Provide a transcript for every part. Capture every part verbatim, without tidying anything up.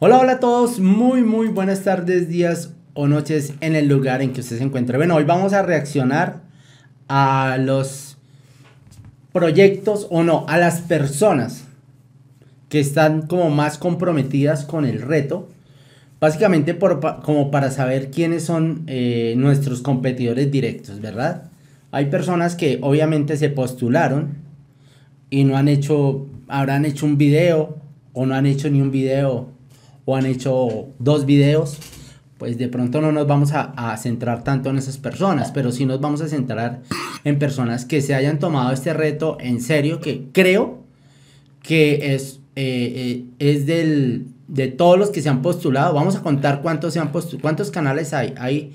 Hola, hola a todos, muy muy buenas tardes, días o noches en el lugar en que usted se encuentre. Bueno, hoy vamos a reaccionar a los proyectos o no, a las personas que están como más comprometidas con el reto. Básicamente por, pa- como para saber quiénes son eh, nuestros competidores directos, ¿verdad? Hay personas que obviamente se postularon y no han hecho, habrán hecho un video o no han hecho ni un video o han hecho dos videos, pues de pronto no nos vamos a, a centrar tanto en esas personas, pero sí nos vamos a centrar en personas que se hayan tomado este reto en serio, que creo que es, eh, eh, es del, de todos los que se han postulado. Vamos a contar cuántos se han postulado, cuántos canales hay. Hay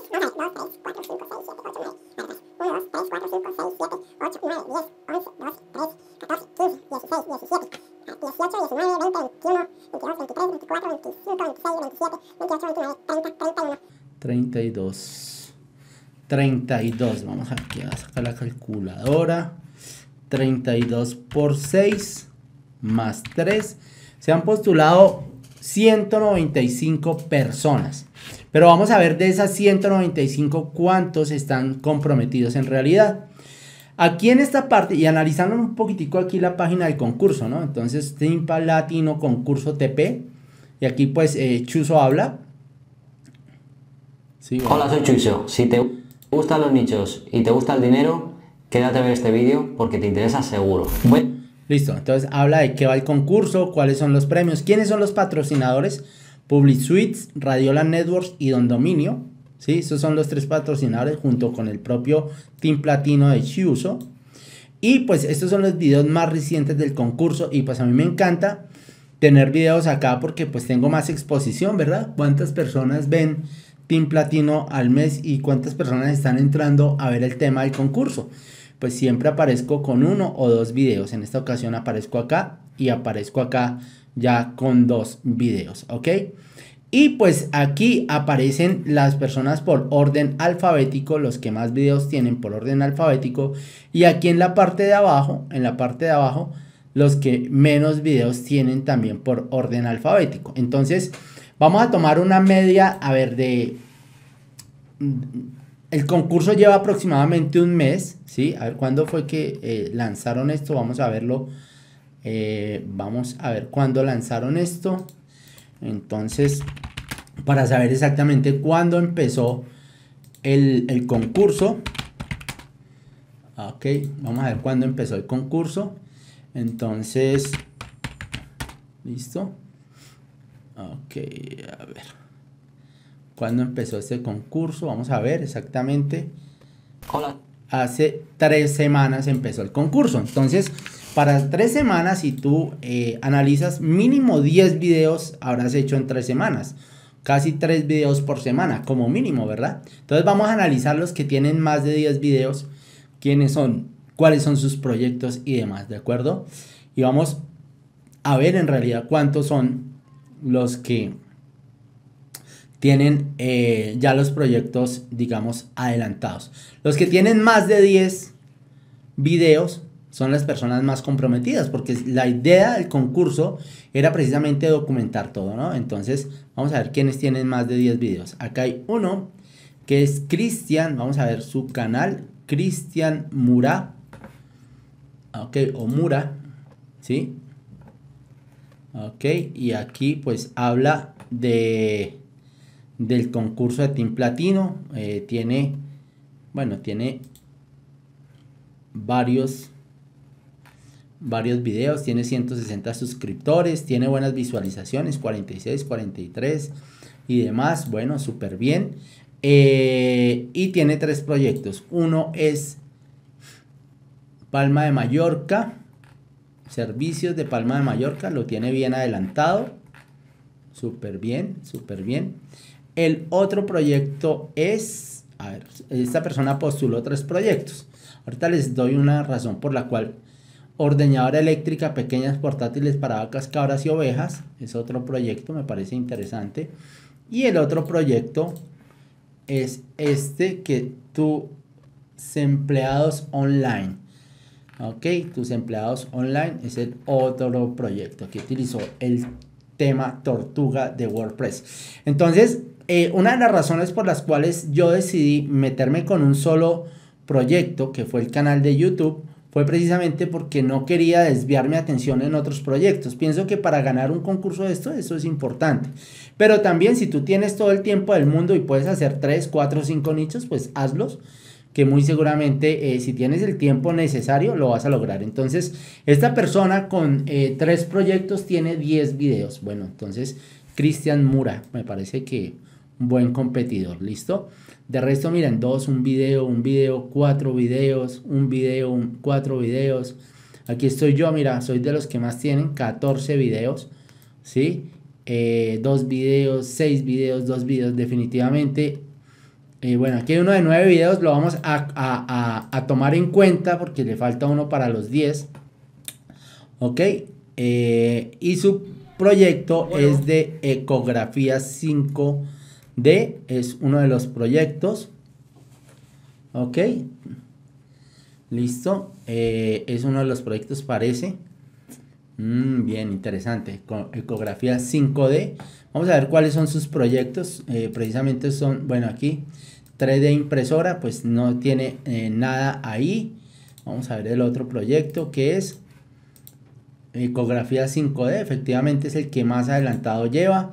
treinta y dos. treinta y dos. Vamos aquí a sacar la calculadora. treinta y dos por seis más tres. Se han postulado ciento noventa y cinco personas. Pero vamos a ver de esas ciento noventa y cinco cuántos están comprometidos en realidad. Aquí en esta parte, y analizando un poquitico aquí la página del concurso, ¿no? Entonces, Team Latino Concurso T P. Y aquí pues eh, Chuzo habla. Sí, bueno. Hola, soy Chuiso. Si te gustan los nichos y te gusta el dinero, quédate a ver este vídeo porque te interesa seguro. Bueno. Listo, entonces habla de qué va el concurso, cuáles son los premios, quiénes son los patrocinadores. Public Suites, Radiola Networks y Don Dominio. ¿Sí? Esos son los tres patrocinadores junto con el propio Team Platino de Chuzo. Y pues estos son los videos más recientes del concurso y pues a mí me encanta tener videos acá porque pues tengo más exposición, ¿verdad? ¿Cuántas personas ven Team Platino al mes y cuántas personas están entrando a ver el tema del concurso? Pues siempre aparezco con uno o dos videos. En esta ocasión aparezco acá y aparezco acá ya con dos videos, ¿ok? Y pues aquí aparecen las personas por orden alfabético, los que más videos tienen por orden alfabético. Y aquí en la parte de abajo, en la parte de abajo, los que menos videos tienen también por orden alfabético. Entonces, vamos a tomar una media, a ver, de... El concurso lleva aproximadamente un mes, ¿sí? A ver, ¿cuándo fue que eh, lanzaron esto? Vamos a verlo. Eh, vamos a ver cuándo lanzaron esto. Entonces, para saber exactamente cuándo empezó el, el concurso. Ok, vamos a ver cuándo empezó el concurso. Entonces, listo. Ok, a ver. ¿Cuándo empezó este concurso? Vamos a ver exactamente. Hola. Hace tres semanas empezó el concurso. Entonces, para tres semanas, si tú eh, analizas mínimo diez videos, habrás hecho en tres semanas. Casi tres videos por semana, como mínimo, ¿verdad? Entonces vamos a analizar los que tienen más de diez videos. Quiénes son, cuáles son sus proyectos y demás, ¿de acuerdo? Y vamos a ver en realidad cuántos son los que tienen eh, ya los proyectos, digamos, adelantados. Los que tienen más de diez videos son las personas más comprometidas, porque la idea del concurso era precisamente documentar todo, ¿no? Entonces, vamos a ver quiénes tienen más de diez videos. Acá hay uno que es Cristian, vamos a ver su canal, Cristian Mura, ok, o Mura, ¿sí? Ok, y aquí pues habla de... del concurso de Team Platino. eh, tiene, bueno, tiene varios, varios videos, tiene ciento sesenta suscriptores, tiene buenas visualizaciones, cuarenta y seis, cuarenta y tres y demás, bueno, súper bien. Eh, y tiene tres proyectos. Uno es Palma de Mallorca, servicios de Palma de Mallorca, lo tiene bien adelantado, súper bien, súper bien. El otro proyecto es, a ver, esta persona postuló tres proyectos. Ahorita les doy una razón por la cual ordeñadora eléctrica, pequeñas portátiles para vacas, cabras y ovejas. Es otro proyecto, me parece interesante. Y el otro proyecto es este que tus empleados online. Ok, tus empleados online es el otro proyecto que utilizó el tema tortuga de WordPress. Entonces, eh, una de las razones por las cuales yo decidí meterme con un solo proyecto, que fue el canal de YouTube, fue precisamente porque no quería desviar mi atención en otros proyectos. Pienso que para ganar un concurso de esto, eso es importante. Pero también si tú tienes todo el tiempo del mundo y puedes hacer tres, cuatro, cinco nichos, pues hazlos, que muy seguramente eh, si tienes el tiempo necesario lo vas a lograr. Entonces, esta persona con eh, tres proyectos tiene diez videos. Bueno, entonces, Cristian Mura, me parece que un buen competidor, ¿listo? De resto, miren, dos, un video, un video, cuatro videos, un video, un, cuatro videos. Aquí estoy yo, mira, soy de los que más tienen, catorce videos, ¿sí? Eh, dos videos, seis videos, dos videos, definitivamente. Eh, bueno, aquí hay uno de nueve videos, lo vamos a, a, a, a tomar en cuenta porque le falta uno para los diez. Ok, eh, y su proyecto bueno. es de ecografía cinco D, es uno de los proyectos. Ok, listo, eh, es uno de los proyectos, parece. Mm, bien, interesante, con ecografía cinco D. Vamos a ver cuáles son sus proyectos. Eh, precisamente son, bueno, aquí tres D impresora, pues no tiene eh, nada ahí. Vamos a ver el otro proyecto que es ecografía cinco D. Efectivamente es el que más adelantado lleva.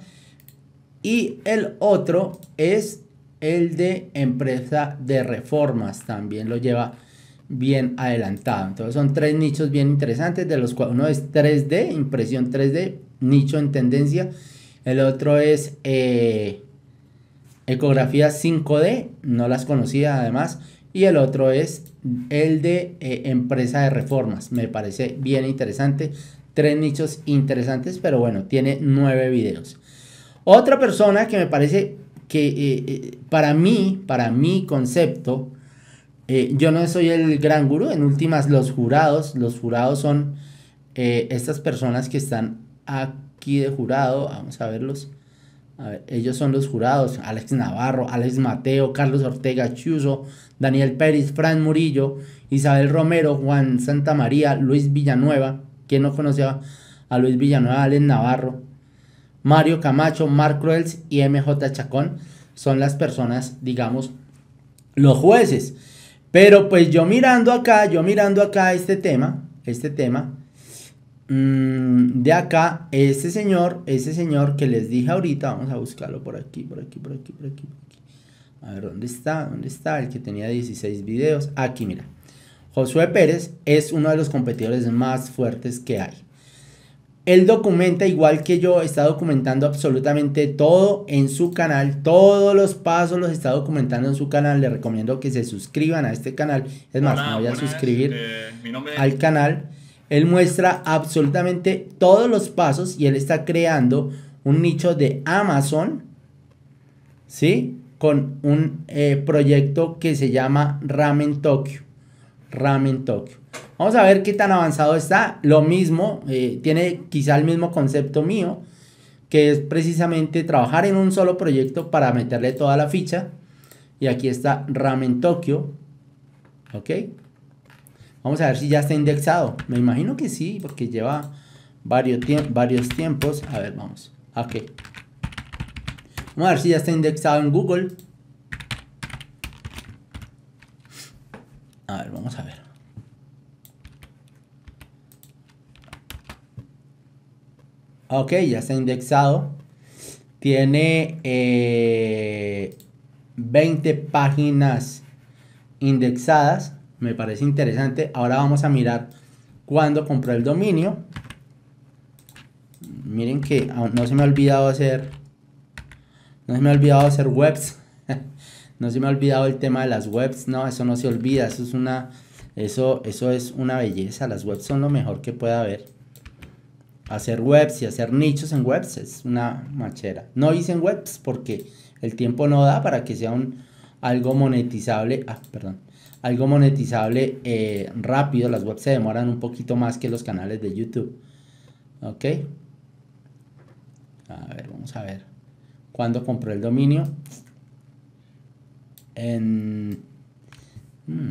Y el otro es el de empresa de reformas. También lo lleva bien adelantado. Entonces son tres nichos bien interesantes, de los cuales uno es tres D, impresión tres D, nicho en tendencia. El otro es eh, ecografía cinco D, no las conocía además. Y el otro es el de eh, empresa de reformas. Me parece bien interesante. Tres nichos interesantes, pero bueno, tiene nueve videos. Otra persona que me parece que eh, eh, para mí, para mi concepto, eh, yo no soy el gran gurú. En últimas, los jurados, los jurados son eh, estas personas que están aquí de jurado. Vamos a verlos. A ver, ellos son los jurados: Alex Navarro, Alex Mateo, Carlos Ortega Chuzo, Daniel Pérez, Fran Murillo, Isabel Romero, Juan Santamaría, Luis Villanueva. ¿Quién no conocía a Luis Villanueva? Alex Navarro, Mario Camacho, Mark Cruels y M J Chacón son las personas, digamos, los jueces. Pero pues yo mirando acá, yo mirando acá este tema, este tema, mmm, de acá, ese señor, ese señor que les dije ahorita, vamos a buscarlo por aquí, por aquí, por aquí, por aquí, por aquí. A ver, ¿dónde está? ¿Dónde está? El que tenía dieciséis videos. Aquí, mira. Josué Pérez es uno de los competidores más fuertes que hay. Él documenta, igual que yo, está documentando absolutamente todo en su canal. Todos los pasos los está documentando en su canal. Les recomiendo que se suscriban a este canal. Es más, Hola, me voy a buenas, suscribir eh, mi nombre es... al canal. Él muestra absolutamente todos los pasos y él está creando un nicho de Amazon, ¿sí? Con un eh, proyecto que se llama Ramen Tokyo. Ramen Tokyo. Vamos a ver qué tan avanzado está. Lo mismo, eh, tiene quizá el mismo concepto mío, que es precisamente trabajar en un solo proyecto para meterle toda la ficha. Y aquí está Ramen Tokyo. Ok. Vamos a ver si ya está indexado. Me imagino que sí, porque lleva varios, tiemp varios tiempos. A ver, vamos. Ok. Vamos a ver si ya está indexado en Google. A ver, vamos a ver. Ok, ya está indexado. Tiene eh, veinte páginas indexadas. Me parece interesante. Ahora vamos a mirar cuándo compró el dominio. Miren que no se me ha olvidado hacer. No se me ha olvidado hacer webs. No se me ha olvidado el tema de las webs. No, eso no se olvida. Eso es una, eso, eso es una belleza. Las webs son lo mejor que puede haber. Hacer webs y hacer nichos en webs es una machera. No hice en webs porque el tiempo no da para que sea un algo monetizable. Ah, perdón. Algo monetizable eh, rápido. Las webs se demoran un poquito más que los canales de YouTube. Ok. A ver, vamos a ver. ¿Cuándo compró el dominio? En... Hmm.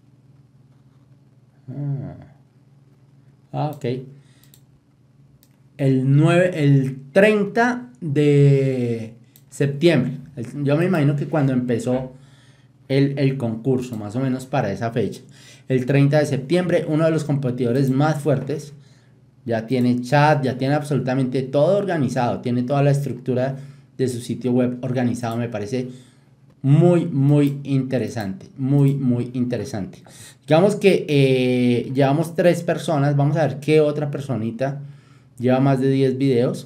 Ah, ok. el, nueve, el treinta de septiembre. El, yo me imagino que cuando empezó el, el concurso, más o menos para esa fecha. El treinta de septiembre, uno de los competidores más fuertes, ya tiene chat, ya tiene absolutamente todo organizado, tiene toda la estructura de su sitio web organizado. Me parece muy, muy interesante, muy, muy interesante. Digamos que eh, llevamos tres personas, vamos a ver qué otra personita lleva más de diez videos.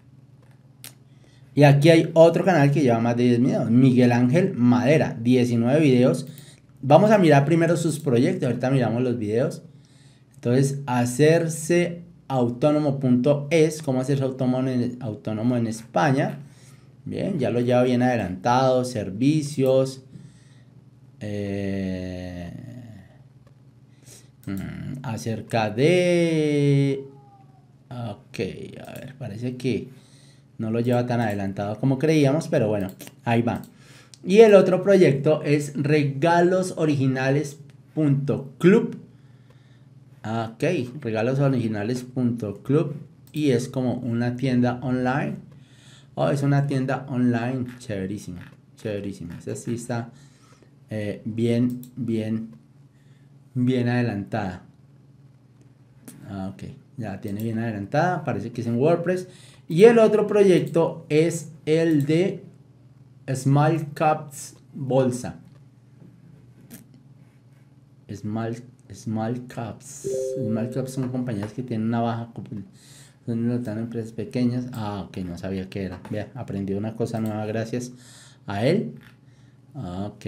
Y aquí hay otro canal que lleva más de diez videos, Miguel Ángel Madera, diecinueve videos. Vamos a mirar primero sus proyectos, ahorita miramos los videos. Entonces, hacerse autónomo punto es, cómo hacerse autónomo en, autónomo en España. Bien, ya lo lleva bien adelantado, servicios. Eh, acerca de... Ok, a ver, parece que no lo lleva tan adelantado como creíamos, pero bueno, ahí va. Y el otro proyecto es regalos originales punto club. Ok, regalos originales punto club y es como una tienda online. Oh, es una tienda online chéverísima, chéverísima. Esa sí está eh, bien, bien, bien adelantada. Ah, ok, ya tiene bien adelantada, parece que es en WordPress. Y el otro proyecto es el de Small Caps Bolsa. Small, Small Caps. Small Caps son compañías que tienen una baja, son empresas pequeñas. Ah, ok, no sabía qué era. Vea, aprendí una cosa nueva gracias a él. Ah, ok.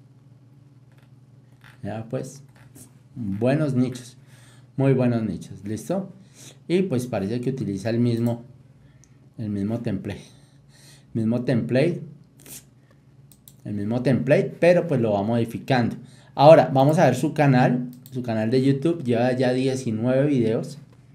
Ya pues, buenos nichos. Muy buenos nichos, ¿listo? Y pues parece que utiliza el mismo, el mismo template. Mismo template. El mismo template, pero pues lo va modificando. Ahora, vamos a ver su canal. Su canal de YouTube lleva ya diecinueve videos.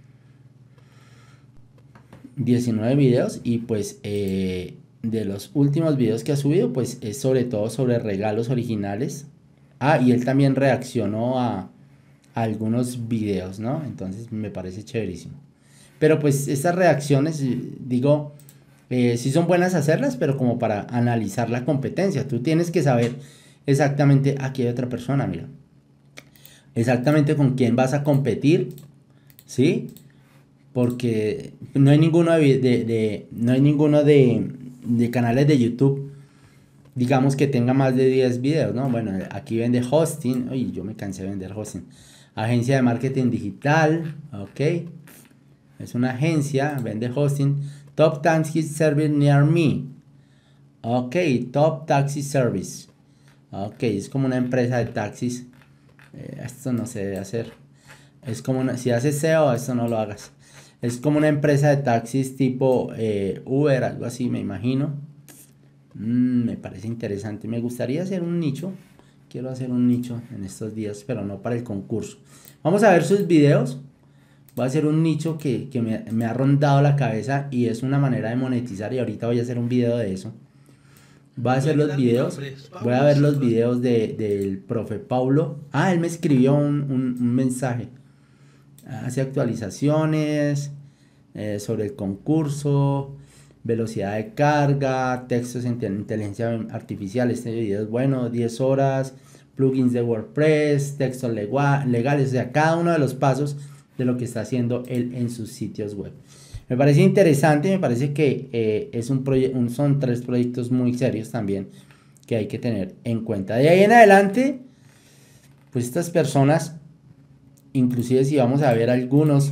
diecinueve videos y pues eh, de los últimos videos que ha subido pues es sobre todo sobre regalos originales. Ah, y él también reaccionó a, a algunos videos, ¿no? Entonces me parece chéverísimo. Pero pues estas reacciones, digo, eh, sí son buenas hacerlas, pero como para analizar la competencia. Tú tienes que saber exactamente, aquí hay otra persona, mira. Exactamente con quién vas a competir, ¿sí? Porque no hay ninguno de, de, de no hay ninguno de, de canales de YouTube, digamos, que tenga más de diez videos, ¿no? Bueno, aquí vende hosting. Uy, yo me cansé de vender hosting. Agencia de marketing digital, ok. Es una agencia, vende hosting. Top Taxi Service Near Me. Ok, Top Taxi Service. Ok, es como una empresa de taxis. Eh, esto no se debe hacer. Es como una, si haces S E O, esto no lo hagas. Es como una empresa de taxis tipo eh, Uber, algo así, me imagino. Mm, me parece interesante. Me gustaría hacer un nicho. Quiero hacer un nicho en estos días, pero no para el concurso. Vamos a ver sus videos. Voy a hacer un nicho que, que me, me ha rondado la cabeza y es una manera de monetizar. Y ahorita voy a hacer un video de eso. Voy a hacer los videos. Voy a ver los videos de, del profe Paulo. Ah, él me escribió un, un, un mensaje. Hace actualizaciones eh, sobre el concurso, velocidad de carga, textos en inteligencia artificial. Este video es bueno, diez horas, plugins de WordPress, textos legales, o sea, cada uno de los pasos de lo que está haciendo él en sus sitios web. Me parece interesante, me parece que eh, es un un, son tres proyectos muy serios también que hay que tener en cuenta. De ahí en adelante, pues estas personas, inclusive si vamos a ver algunos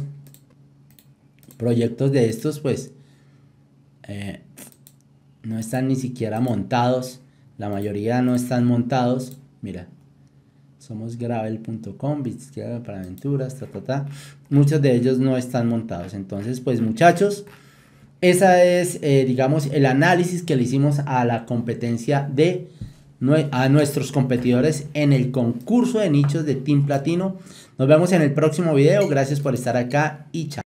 proyectos de estos, pues eh, no están ni siquiera montados. La mayoría no están montados. Mira, somos gravel punto com, bicicleta para aventuras, ta, ta, ta. Muchos de ellos no están montados. Entonces, pues muchachos, esa es, eh, digamos, el análisis que le hicimos a la competencia de a nuestros competidores en el concurso de nichos de Team Platino. Nos vemos en el próximo video. Gracias por estar acá y chao.